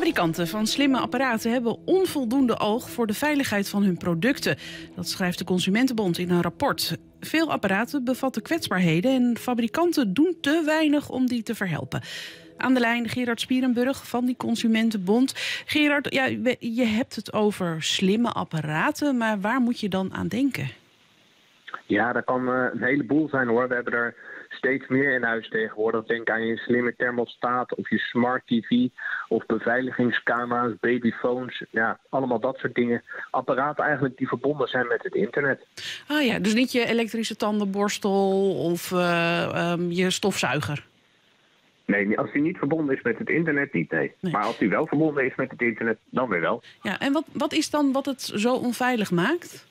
Fabrikanten van slimme apparaten hebben onvoldoende oog voor de veiligheid van hun producten. Dat schrijft de Consumentenbond in een rapport. Veel apparaten bevatten kwetsbaarheden en fabrikanten doen te weinig om die te verhelpen. Aan de lijn Gerard Spierenburg van die Consumentenbond. Gerard, ja, je hebt het over slimme apparaten, maar waar moet je dan aan denken? Ja, dat kan een heleboel zijn hoor. We hebben er steeds meer in huis tegenwoordig. Denk aan je slimme thermostaat of je smart tv of beveiligingscamera's, babyphones. Ja, allemaal dat soort dingen. Apparaten eigenlijk die verbonden zijn met het internet. Ah ja, dus niet je elektrische tandenborstel of je stofzuiger? Nee, als die niet verbonden is met het internet, niet, nee. Maar als die wel verbonden is met het internet, dan weer wel. Ja, en wat is dan wat het zo onveilig maakt?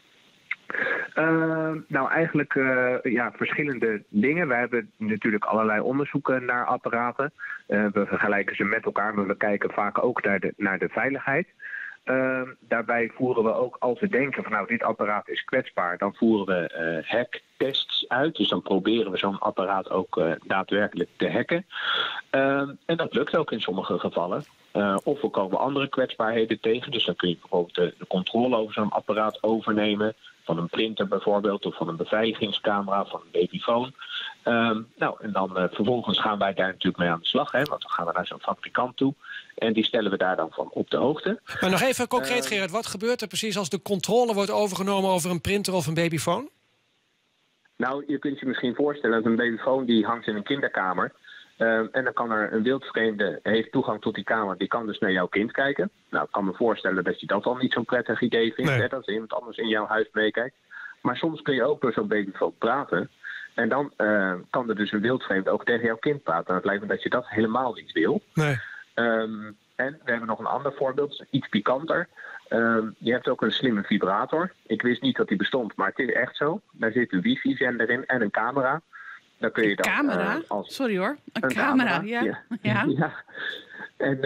Nou, eigenlijk verschillende dingen. We hebben natuurlijk allerlei onderzoeken naar apparaten. We vergelijken ze met elkaar, maar we kijken vaak ook naar de veiligheid. Daarbij voeren we ook, als we denken van nou, dit apparaat is kwetsbaar, dan voeren we hacktests uit. Dus dan proberen we zo'n apparaat ook daadwerkelijk te hacken. En dat lukt ook in sommige gevallen. Of we komen andere kwetsbaarheden tegen. Dus dan kun je bijvoorbeeld de controle over zo'n apparaat overnemen. Van een printer bijvoorbeeld, of van een beveiligingscamera, van een babyfoon. En dan vervolgens gaan wij daar natuurlijk mee aan de slag. Hè, want dan gaan we naar zo'n fabrikant toe. En die stellen we daar dan van op de hoogte. Maar nog even concreet, Gerard. Wat gebeurt er precies als de controle wordt overgenomen over een printer of een babyfoon? Nou, je kunt je misschien voorstellen dat een babyfoon die hangt in een kinderkamer. En dan kan er een wildvreemde, heeft toegang tot die kamer, die kan dus naar jouw kind kijken. Nou, ik kan me voorstellen dat je dat al niet zo'n prettig idee vindt, hè, dat er iemand anders in jouw huis meekijkt. Maar soms kun je ook door zo'n babyfoon praten. En dan kan er dus een wildvreemde ook tegen jouw kind praten. En het lijkt me dat je dat helemaal niet wil. Nee. En we hebben nog een ander voorbeeld, iets pikanter. Je hebt ook een slimme vibrator. Ik wist niet dat die bestond, maar het is echt zo. Daar zit een wifi-zender in en een camera. Dan kun je dan, camera? Sorry hoor, een camera. Ja. Ja. En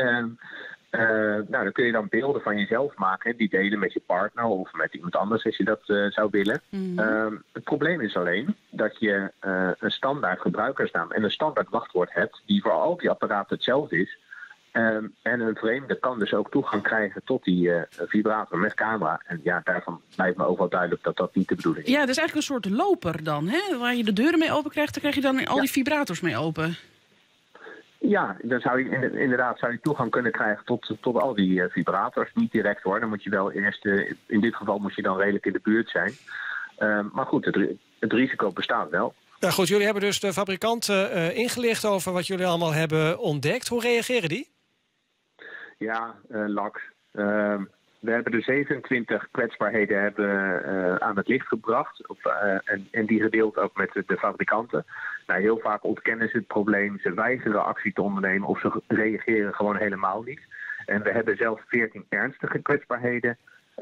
dan kun je dan beelden van jezelf maken. Die delen met je partner of met iemand anders als je dat zou willen. Mm-hmm. Het probleem is alleen dat je een standaard gebruikersnaam en een standaard wachtwoord hebt die voor al die apparaten hetzelfde is. En een vreemde kan dus ook toegang krijgen tot die vibrator met camera. En ja, daarvan lijkt me ook wel duidelijk dat dat niet de bedoeling is. Ja, dat is eigenlijk een soort loper dan, hè? Waar je de deuren mee open krijgt, dan krijg je dan al die vibrators mee open. Ja, dan zou je inderdaad toegang kunnen krijgen tot al die vibrators. Niet direct hoor, dan moet je wel eerst, in dit geval moet je dan redelijk in de buurt zijn. Maar goed, het risico bestaat wel. Ja, goed, jullie hebben dus de fabrikanten ingelicht over wat jullie allemaal hebben ontdekt. Hoe reageren die? Ja, Lax. We hebben de 27 kwetsbaarheden aan het licht gebracht. En die gedeeld ook met de fabrikanten. Nou, heel vaak ontkennen ze het probleem. Ze weigeren actie te ondernemen of ze reageren gewoon helemaal niet. En we hebben zelfs 14 ernstige kwetsbaarheden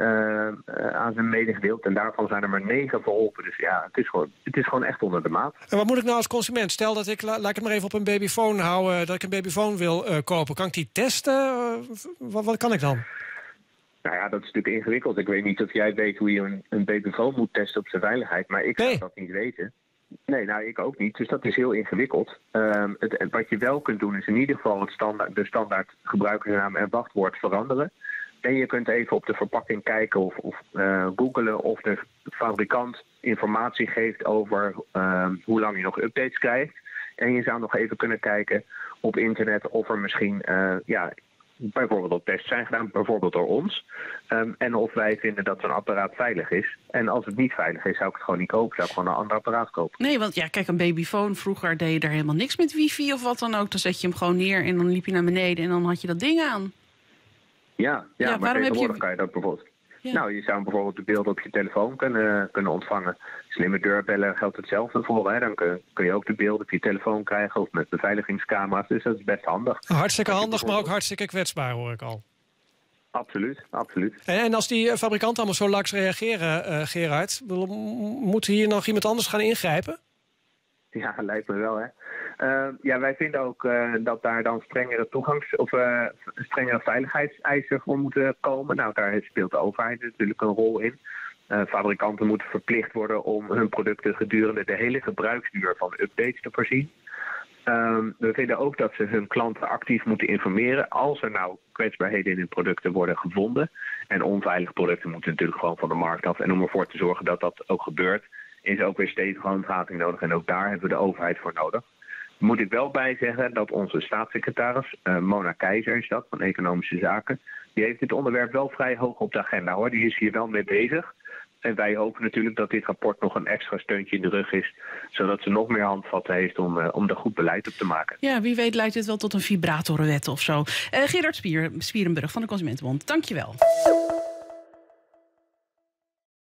aan zijn medegedeeld. En daarvan zijn er maar 9 verholpen. Dus ja, het is gewoon echt onder de maat. En wat moet ik nou als consument? Stel dat ik, laat ik het maar even op een babyfoon houden, dat ik een babyfoon wil kopen. Kan ik die testen? Wat kan ik dan? Nou ja, dat is natuurlijk ingewikkeld. Ik weet niet of jij weet hoe je een babyfoon moet testen op zijn veiligheid. Maar ik zou dat niet weten. Nee, nou ik ook niet. Dus dat is heel ingewikkeld. Wat je wel kunt doen is in ieder geval de standaard gebruikersnaam en wachtwoord veranderen. En je kunt even op de verpakking kijken of googlen of de fabrikant informatie geeft over hoe lang je nog updates krijgt. En je zou nog even kunnen kijken op internet of er misschien bijvoorbeeld tests zijn gedaan, bijvoorbeeld door ons. En of wij vinden dat zo'n apparaat veilig is. En als het niet veilig is, zou ik het gewoon niet kopen. Zou ik gewoon een ander apparaat kopen. Nee, want ja, kijk, een babyfoon, vroeger deed je er helemaal niks met wifi of wat dan ook. Dan zet je hem gewoon neer en dan liep je naar beneden en dan had je dat ding aan. Ja, maar tegenwoordig kan je dat bijvoorbeeld. Ja. Nou, je zou bijvoorbeeld de beelden op je telefoon kunnen ontvangen. Slimme deurbellen geldt hetzelfde voor. Hè? Dan kun je ook de beelden op je telefoon krijgen of met beveiligingscamera's. Dus dat is best handig. Hartstikke handig, maar ook hartstikke kwetsbaar, hoor ik al. Absoluut, absoluut. En als die fabrikanten allemaal zo laks reageren, Gerard, moet hier nog iemand anders gaan ingrijpen? Ja, lijkt me wel, hè. Wij vinden ook dat daar dan strengere strengere veiligheidseisen voor moeten komen. Nou, daar speelt de overheid natuurlijk een rol in. Fabrikanten moeten verplicht worden om hun producten gedurende de hele gebruiksduur van updates te voorzien. We vinden ook dat ze hun klanten actief moeten informeren als er nou kwetsbaarheden in hun producten worden gevonden. En onveilige producten moeten natuurlijk gewoon van de markt af. En om ervoor te zorgen dat dat ook gebeurt, is ook weer stevige handhaving nodig. En ook daar hebben we de overheid voor nodig. Moet ik wel bij zeggen dat onze staatssecretaris, Mona Keizer is dat, van Economische Zaken, die heeft dit onderwerp wel vrij hoog op de agenda, hoor. Die is hier wel mee bezig. En wij hopen natuurlijk dat dit rapport nog een extra steuntje in de rug is, zodat ze nog meer handvatten heeft om er goed beleid op te maken. Ja, wie weet leidt dit wel tot een vibratorwet of zo. Gerard Spierenburg van de Consumentenbond, dank je wel.